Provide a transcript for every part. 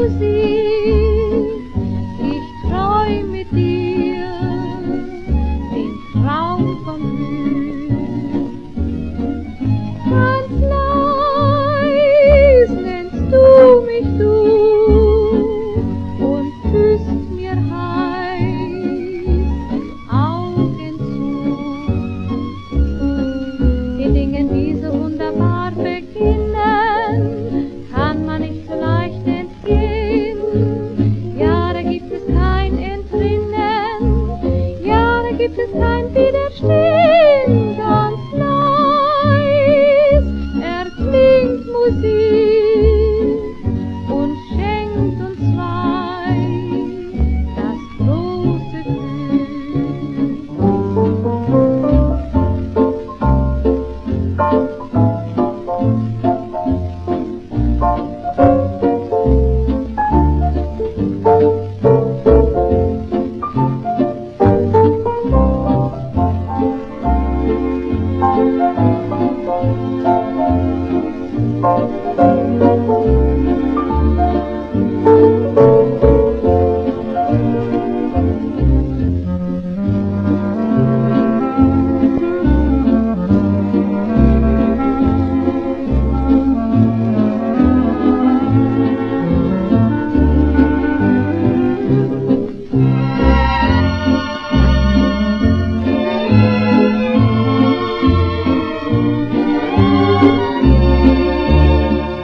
Musik, ich träum mit dir den Traum vom Glück. Ganz leis nennst du mich du und küsst mir heiß Augen zu. Den Dingen, die so wunderbar beginnen, kann man nicht so leicht entgehen. Ja, da gibt es kein Entrinnen, ja, da gibt es kein Widerstehen. Ganz leis erklingt Musik und schenkt uns zwei das große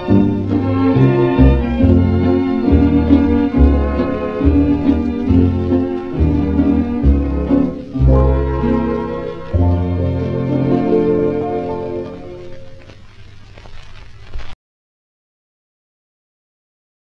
Musik.